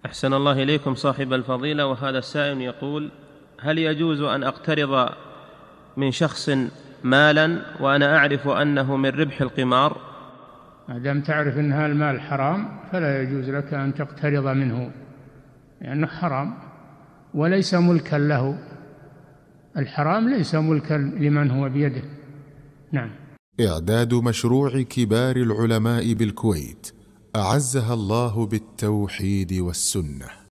أحسن الله إليكم صاحب الفضيلة. وهذا السائل يقول: هل يجوز أن أقترض من شخص مالا وأنا أعرف أنه من ربح القمار؟ ما دام تعرف أن هذا المال حرام فلا يجوز لك أن تقترض منه، لأنه حرام وليس ملكا له. الحرام ليس ملكا لمن هو بيده. نعم. إعداد مشروع كبار العلماء بالكويت أعزها الله بالتوحيد والسنة.